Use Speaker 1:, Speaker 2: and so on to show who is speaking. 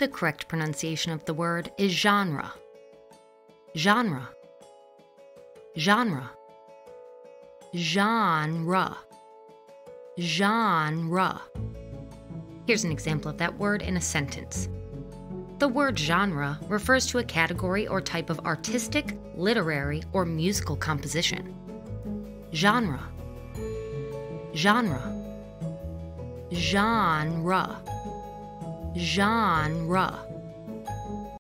Speaker 1: The correct pronunciation of the word is genre. Genre. Genre. Genre. Genre. Here's an example of that word in a sentence. The word genre refers to a category or type of artistic, literary, or musical composition. Genre. Genre. Genre. Genre.